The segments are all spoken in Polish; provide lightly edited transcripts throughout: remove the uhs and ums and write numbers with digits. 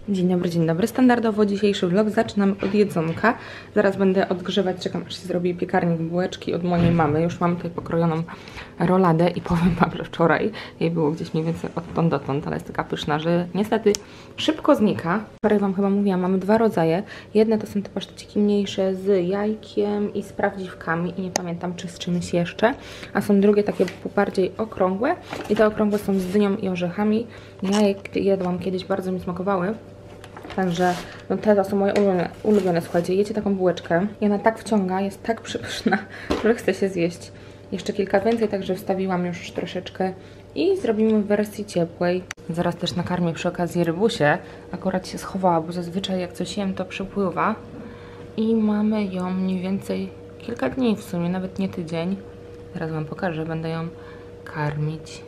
Dzień dobry. Standardowo dzisiejszy vlog zaczynam od jedzonka. Zaraz będę odgrzewać, czekam aż się zrobi piekarnik bułeczki od mojej mamy. Już mam tutaj pokrojoną roladę i powiem wam, że wczoraj jej było gdzieś mniej więcej odtąd dotąd, ale jest taka pyszna, że niestety szybko znika. Wczoraj wam chyba mówiłam, mamy dwa rodzaje. Jedne to są te paszteciki mniejsze z jajkiem i z prawdziwkami i nie pamiętam czy z czymś jeszcze, a są drugie takie bardziej okrągłe i te okrągłe są z dynią i orzechami. Ja je jadłam kiedyś, bardzo mi smakowały. Także no te to są moje ulubione. Słuchajcie, jecie taką bułeczkę i ona tak wciąga, jest tak przepyszna, że chce się zjeść jeszcze kilka więcej, także wstawiłam już troszeczkę i zrobimy w wersji ciepłej. Zaraz też nakarmię przy okazji rybusie. Akurat się schowała, bo zazwyczaj jak coś jem, to przypływa. I mamy ją mniej więcej kilka dni w sumie, nawet nie tydzień. Zaraz wam pokażę, będę ją karmić.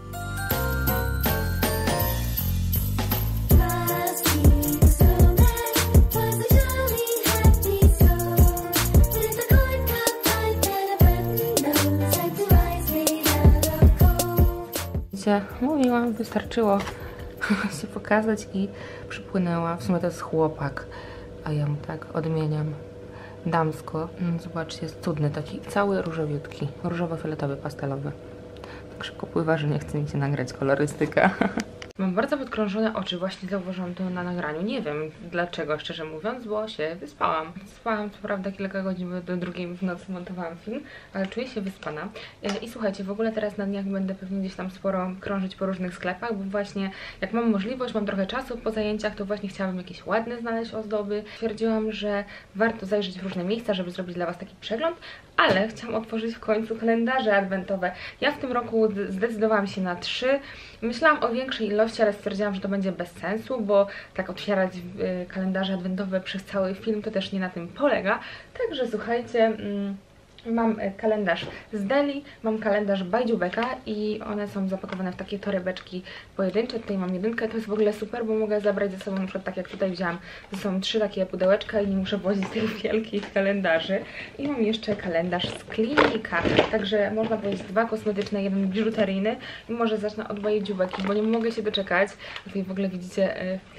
Mówiłam, wystarczyło się pokazać i przypłynęła. W sumie to jest chłopak, a ja mu tak odmieniam damsko. Zobaczcie, jest cudny, taki cały różowiutki, różowo-fioletowy, pastelowy. Tak szybko pływa, że nie chce mi się nagrać kolorystyka. Mam bardzo podkrążone oczy, właśnie zauważyłam to na nagraniu. Nie wiem dlaczego, szczerze mówiąc, bo się wyspałam. Spałam co prawda kilka godzin, bo do drugiej w nocy montowałam film, ale czuję się wyspana. I słuchajcie, w ogóle teraz na dniach będę pewnie gdzieś tam sporo krążyć po różnych sklepach, bo właśnie jak mam możliwość, mam trochę czasu po zajęciach, to właśnie chciałabym jakieś ładne znaleźć ozdoby. Stwierdziłam, że warto zajrzeć w różne miejsca, żeby zrobić dla was taki przegląd, ale chciałam otworzyć w końcu kalendarze adwentowe. Ja w tym roku zdecydowałam się na 3. Myślałam o większej ilości, ale stwierdziłam, że to będzie bez sensu, bo tak otwierać kalendarze adwentowe przez cały film to też nie na tym polega. Także słuchajcie, mam kalendarz z Deli, mam kalendarz Bajdziubeka i one są zapakowane w takie torebeczki pojedyncze. Tutaj mam jedynkę, to jest w ogóle super, bo mogę zabrać ze sobą, na przykład tak jak tutaj wzięłam, to są 3 takie pudełeczka i nie muszę wozić tych wielkich kalendarzy. I mam jeszcze kalendarz z Klinika, także można powiedzieć 2 kosmetyczne, 1 biżuteryjny i może zacznę od Bajdziubeki, bo nie mogę się doczekać. Tutaj w ogóle widzicie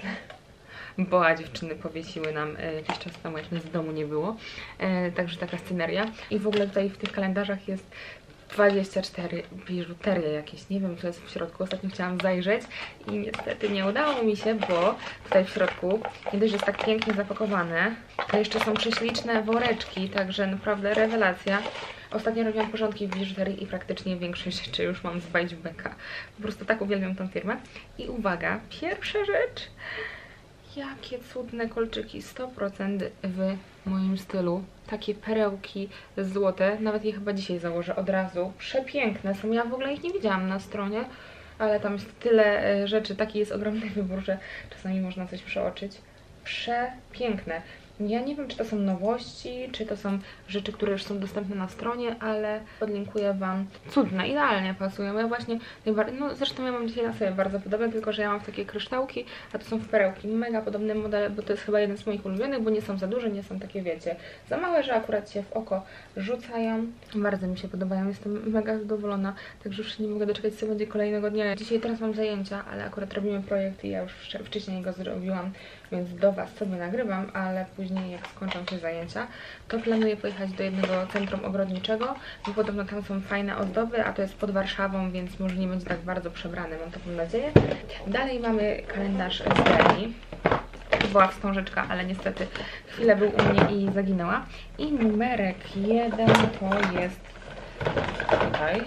boa dziewczyny powiesiły nam jakiś czas temu, jak nas z domu nie było. Także taka sceneria. I w ogóle tutaj w tych kalendarzach jest 24 biżuterie jakieś. Nie wiem, co jest w środku. Ostatnio chciałam zajrzeć i niestety nie udało mi się, bo tutaj w środku, nie dość, że jest tak pięknie zapakowane, to jeszcze są prześliczne woreczki, także naprawdę rewelacja. Ostatnio robiłam porządki w biżuterii i praktycznie większość rzeczy już mam z Bajdziubeka. Po prostu tak uwielbiam tą firmę. I uwaga, pierwsza rzecz. Jakie cudne kolczyki, 100% w moim stylu. Takie perełki złote, nawet je chyba dzisiaj założę od razu. Przepiękne są, ja w ogóle ich nie widziałam na stronie, ale tam jest tyle rzeczy, taki jest ogromny wybór, że czasami można coś przeoczyć. Przepiękne. Ja nie wiem, czy to są nowości, czy to są rzeczy, które już są dostępne na stronie, ale podlinkuję wam. Cudne, idealnie pasują. Ja właśnie najbardziej, no zresztą ja mam dzisiaj na sobie bardzo podobne, tylko że ja mam w takie kryształki, a to są w perełki. Mega podobny model, bo to jest chyba jeden z moich ulubionych, bo nie są za duże, nie są takie, wiecie, za małe, że akurat się w oko rzucają. Bardzo mi się podobają, jestem mega zadowolona, także już nie mogę doczekać, co będzie kolejnego dnia. Dzisiaj teraz mam zajęcia, ale akurat robimy projekt i ja już wcześniej go zrobiłam, więc do was sobie nagrywam, ale później jak skończą się zajęcia, to planuję pojechać do jednego centrum ogrodniczego, bo podobno tam są fajne ozdoby, a to jest pod Warszawą, więc może nie będzie tak bardzo przebrany, mam taką nadzieję. Dalej mamy kalendarz z Deli. Była wstążeczka, ale niestety chwilę był u mnie i zaginęła. I numerek 1 to jest tutaj.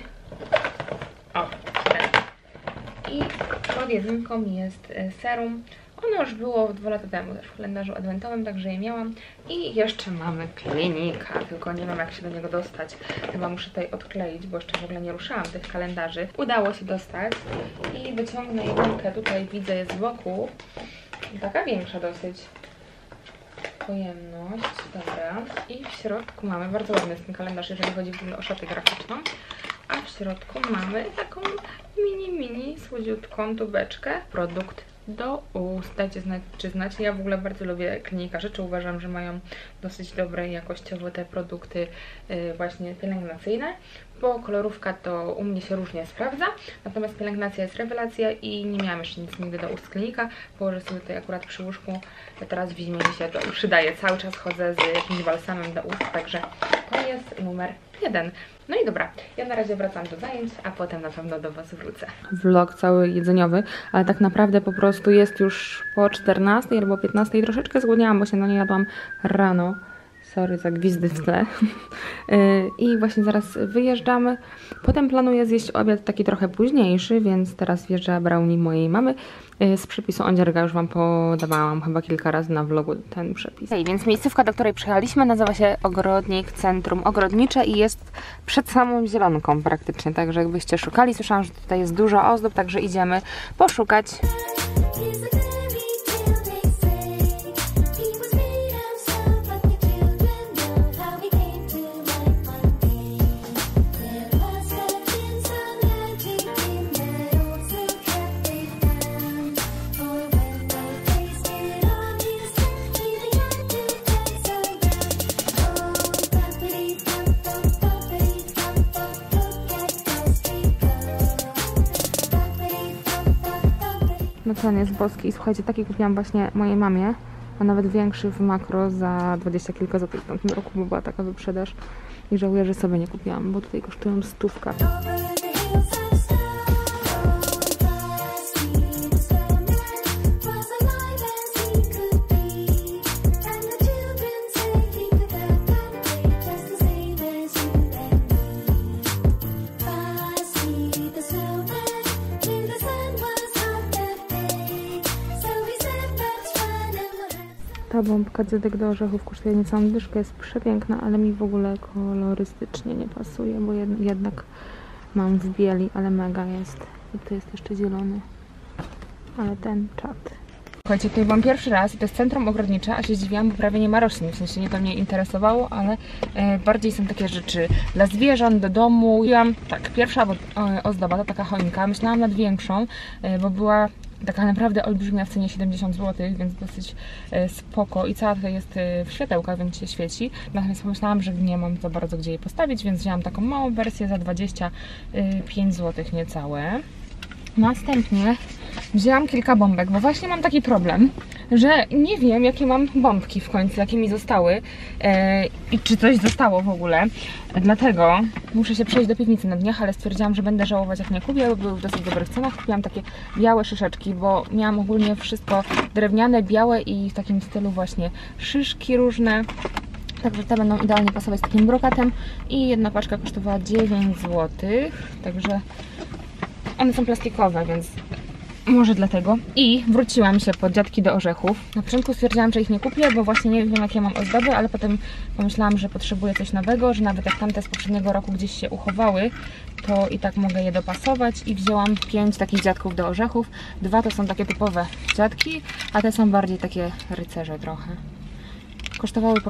O, ten. I pod jedynką jest serum. Ono już było 2 lata temu też w kalendarzu adwentowym, także je miałam. I jeszcze mamy Klinika, tylko nie wiem jak się do niego dostać. Chyba muszę tutaj odkleić, bo jeszcze w ogóle nie ruszałam tych kalendarzy. Udało się dostać i wyciągnę jedynkę, tutaj widzę jest z boku. Taka większa dosyć pojemność, dobra. I w środku mamy, bardzo ładny jest ten kalendarz, jeżeli chodzi w ogóle o szatę graficzną. A w środku mamy taką mini słodziutką tubeczkę. Produkt do ust. Dajcie znać, czy znacie. Ja w ogóle bardzo lubię Klinika rzeczy. Uważam, że mają dosyć dobre i jakościowe te produkty właśnie pielęgnacyjne. bo kolorówka to u mnie się różnie sprawdza, natomiast pielęgnacja jest rewelacja i nie miałam jeszcze nic nigdy do ust z klinika. Położę sobie tutaj akurat przy łóżku, teraz w zimie mi się to przydaje, cały czas chodzę z jakimś balsamem do ust, także to jest numer 1. No i dobra, ja na razie wracam do zajęć, a potem na pewno do Was wrócę. Vlog cały jedzeniowy, ale tak naprawdę po prostu jest już po 14 albo 15 i troszeczkę zgłodniałam, bo się nie jadłam rano. Sorry za gwizdy w tle. I właśnie zaraz wyjeżdżamy. Potem planuję zjeść obiad taki trochę późniejszy, więc teraz wjeżdża brownie mojej mamy. Z przepisu Ondzierga już Wam podawałam chyba kilka razy na vlogu ten przepis. Więc miejscówka, do której przyjechaliśmy, nazywa się Ogrodnik Centrum Ogrodnicze i jest przed samą Zielonką praktycznie, także jakbyście szukali, słyszałam, że tutaj jest dużo ozdób, także idziemy poszukać. No ten jest boski. Słuchajcie, taki kupiłam właśnie mojej mamie, a nawet większy w Makro za 20 kilka złotych. W tym roku była taka wyprzedaż i żałuję, że sobie nie kupiłam, bo tutaj kosztują 100. Ta bombka dziadek do orzechów kosztuje niecałą dyszkę, jest przepiękna, ale mi w ogóle kolorystycznie nie pasuje, bo jednak mam w bieli, ale mega jest. I tu jest jeszcze zielony, ale ten czad. Słuchajcie, tutaj byłam pierwszy raz i to jest centrum ogrodnicze, a się zdziwiłam, bo prawie nie ma roślin, w sensie nie to mnie interesowało, ale bardziej są takie rzeczy dla zwierząt, do domu. Tak, pierwsza ozdoba to taka choinka, myślałam nad większą, bo była taka naprawdę olbrzymia w cenie 70 zł, więc dosyć spoko i cała tutaj jest w światełkach, więc się świeci. Natomiast pomyślałam, że nie mam za bardzo gdzie jej postawić, więc wzięłam taką małą wersję za 25 zł niecałe. Następnie wzięłam kilka bombek, bo właśnie mam taki problem, że nie wiem, jakie mam bombki w końcu, jakie mi zostały i czy coś zostało w ogóle. Dlatego muszę się przejść do piwnicy na dniach, ale stwierdziłam, że będę żałować, jak nie kupię, bo były w dosyć dobrych cenach. Kupiłam takie białe szyszeczki, bo miałam ogólnie wszystko drewniane, białe i w takim stylu właśnie szyszki różne. Także te będą idealnie pasować z takim brokatem i jedna paczka kosztowała 9 zł, także one są plastikowe, więc może dlatego. I wróciłam się po dziadki do orzechów. Na początku stwierdziłam, że ich nie kupię, bo właśnie nie wiem, jakie mam ozdoby, ale potem pomyślałam, że potrzebuję coś nowego, że nawet jak tamte z poprzedniego roku gdzieś się uchowały, to i tak mogę je dopasować i wzięłam 5 takich dziadków do orzechów. 2 to są takie typowe dziadki, a te są bardziej takie rycerze trochę. Kosztowały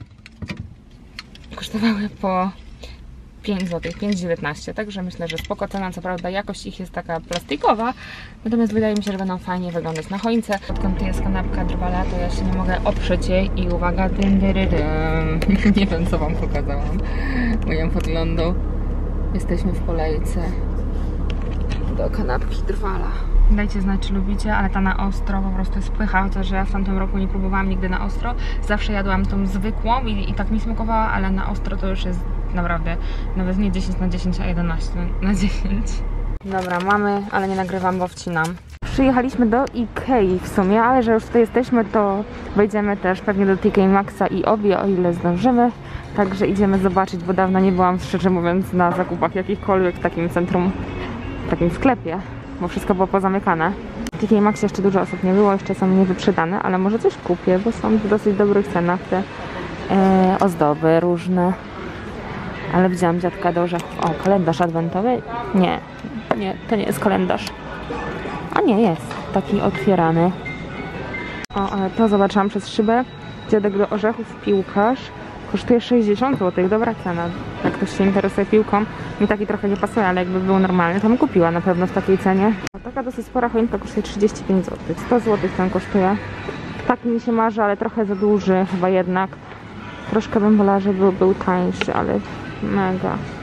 po 5 zł, 5,19, także myślę, że spoko cena, co prawda jakość ich jest taka plastikowa, natomiast wydaje mi się, że będą fajnie wyglądać na choince. Odkąd tu jest kanapka Drwala, to ja się nie mogę oprzeć jej i uwaga, nie wiem, co Wam pokazałam, moją podglądu. Jesteśmy w kolejce do kanapki Drwala. Dajcie znać, czy lubicie, ale ta na ostro po prostu jest pycha, chociaż ja w tamtym roku nie próbowałam nigdy na ostro. Zawsze jadłam tą zwykłą i tak mi smakowała, ale na ostro to już jest naprawdę nawet nie 10/10, a 11/10. Dobra, mamy, ale nie nagrywam, bo wcinam. Przyjechaliśmy do Ikei w sumie, ale że już tutaj jesteśmy, to wejdziemy też pewnie do TK Maxa i Obi, o ile zdążymy. Także idziemy zobaczyć, bo dawno nie byłam, szczerze mówiąc, na zakupach jakichkolwiek w takim centrum, w takim sklepie, bo wszystko było pozamykane. W TK Maxie jeszcze dużo osób nie było, jeszcze są niewyprzedane, ale może coś kupię, bo są w dosyć dobrych cenach te ozdoby różne. Ale widziałam dziadka do orzechów. O, kalendarz adwentowy? Nie, to nie jest kalendarz. A nie, jest. Taki otwierany. O, ale to zobaczyłam przez szybę. Dziadek do orzechów, piłkarz. Kosztuje 60 zł. Dobra cena. Jak ktoś się interesuje piłką. Mi taki trochę nie pasuje, ale jakby był normalny, to bym kupiła na pewno w takiej cenie. A taka dosyć spora choinka kosztuje 35 zł. 100 zł ten kosztuje. Taki mi się marzy, ale trochę za duży chyba jednak. Troszkę bym wolała, żeby był tańszy, ale mega.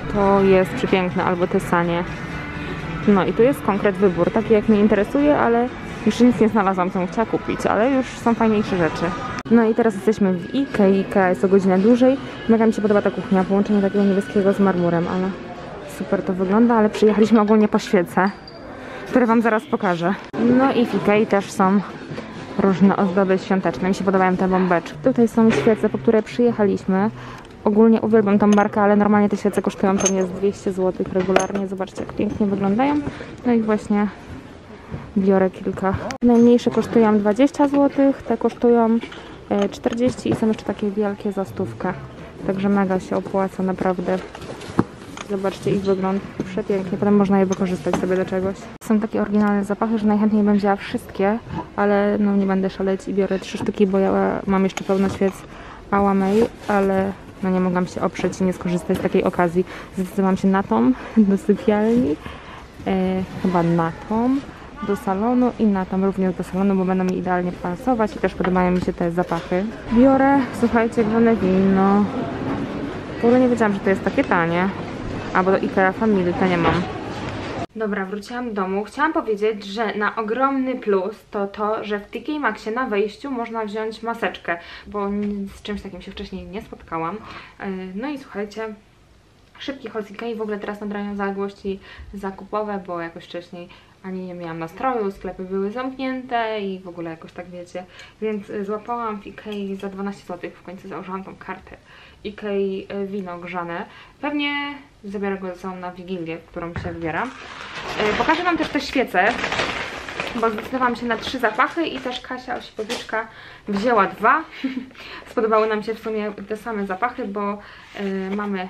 to jest przepiękne, albo te sanie. No i tu jest konkret wybór, taki jak mnie interesuje, ale jeszcze nic nie znalazłam, co bym chciała kupić, ale już są fajniejsze rzeczy. No i teraz jesteśmy w Ikei. Ikea jest o godzinę dłużej. Mega mi się podoba ta kuchnia, połączenie takiego niebieskiego z marmurem, ale super to wygląda, ale przyjechaliśmy ogólnie po świece, które wam zaraz pokażę. No i w Ikei też są różne ozdoby świąteczne. Mi się podobają te bombeczki. Tutaj są świece, po które przyjechaliśmy. Ogólnie uwielbiam tą markę, ale normalnie te świece kosztują pewnie z 200 zł regularnie. Zobaczcie, jak pięknie wyglądają. No i właśnie biorę kilka. Najmniejsze kosztują 20 zł, te kosztują 40 i są jeszcze takie wielkie za 100. Także mega się opłaca, naprawdę. Zobaczcie ich wygląd, przepięknie, potem można je wykorzystać sobie do czegoś. Są takie oryginalne zapachy, że najchętniej bym wzięła wszystkie, ale no nie będę szaleć i biorę 3 sztuki, bo ja mam jeszcze pełno świec Ała May, ale no nie mogłam się oprzeć i nie skorzystać z takiej okazji. Zdecydowałam się na tą, do sypialni, chyba na tą, do salonu i na tą również do salonu, bo będą mi idealnie pasować i też podobają mi się te zapachy. Biorę, słuchajcie, grane wino. W ogóle nie wiedziałam, że to jest takie tanie. Albo do Ikea Family, to nie mam. Dobra, wróciłam do domu. Chciałam powiedzieć, że na ogromny plus to, że w TK Maxxie na wejściu można wziąć maseczkę, bo z czymś takim się wcześniej nie spotkałam. No i słuchajcie, szybki haul z Ikei. W ogóle teraz nadrabiam zaległości zakupowe, bo jakoś wcześniej ani nie miałam nastroju, sklepy były zamknięte i w ogóle jakoś tak wiecie. Więc złapałam w Ikei za 12 zł, w końcu założyłam tą kartę Ikei wino grzane. Pewnie zabiorę go ze sobą na Wigilię, w którą się wybieram. Pokażę wam też te świece, bo zdecydowałam się na 3 zapachy i też Kasia Osipowiczka wzięła 2. Spodobały nam się w sumie te same zapachy, bo mamy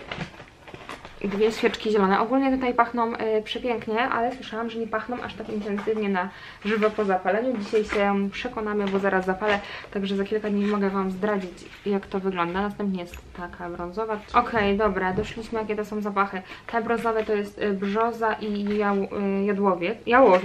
2 świeczki zielone. Ogólnie tutaj pachną przepięknie, ale słyszałam, że nie pachną aż tak intensywnie na żywo po zapaleniu. Dzisiaj się przekonamy, bo zaraz zapalę, także za kilka dni mogę wam zdradzić, jak to wygląda. Następnie jest taka brązowa. Okej, dobra, doszliśmy, jakie to są zapachy. Te brązowe to jest brzoza i jałowiec.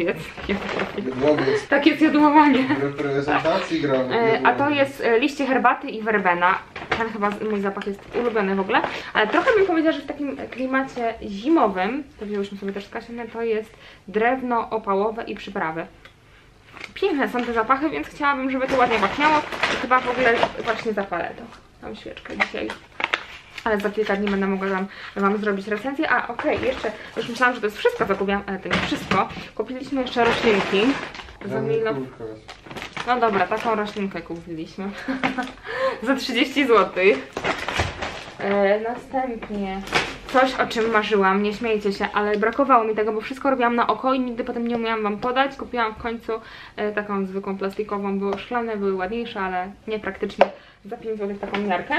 Tak jest jadłowanie. Reprezentacji gramy. A to jest liście herbaty i werbena. Ten chyba mój zapach jest ulubiony w ogóle. Ale trochę bym powiedziała, że w takim klimacie zimowym, to wzięłyśmy sobie też z Kasią, to jest drewno opałowe i przyprawy. Piękne są te zapachy, więc chciałabym, żeby to ładnie pachniało. I chyba w ogóle właśnie zapalę tą świeczkę dzisiaj. Ale za kilka dni będę mogła wam zrobić recenzję. A okej, jeszcze, już myślałam, że to jest wszystko, co kupiłam, ale to nie wszystko. Kupiliśmy jeszcze roślinki. No dobra, taką roślinkę kupiliśmy. Za 30 zł. Następnie coś, o czym marzyłam, nie śmiejcie się, ale brakowało mi tego, bo wszystko robiłam na oko i nigdy potem nie umiałam wam podać. Kupiłam w końcu taką zwykłą plastikową, bo szklane były ładniejsze, ale niepraktycznie. Za 5 zł taką miarkę.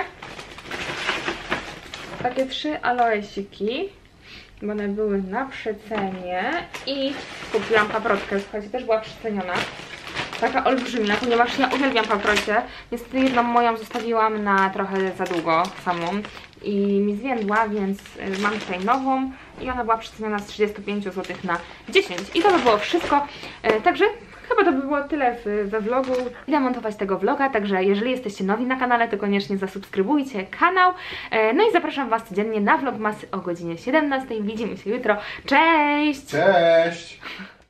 Takie 3 aloesiki, bo one były na przecenie i kupiłam paprotkę, słuchajcie, też była przeceniona. Taka olbrzymia, ponieważ ja uwielbiam paprocię. Niestety jedną moją zostawiłam na trochę za długo samą i mi zwiędła, więc mam tutaj nową i ona była przeceniona z 35 zł na 10. I to by było wszystko. Także chyba to by było tyle we vlogu. Idę montować tego vloga, także jeżeli jesteście nowi na kanale, to koniecznie zasubskrybujcie kanał. No i zapraszam was codziennie na vlogmasy o godzinie 17. Widzimy się jutro. Cześć! Cześć!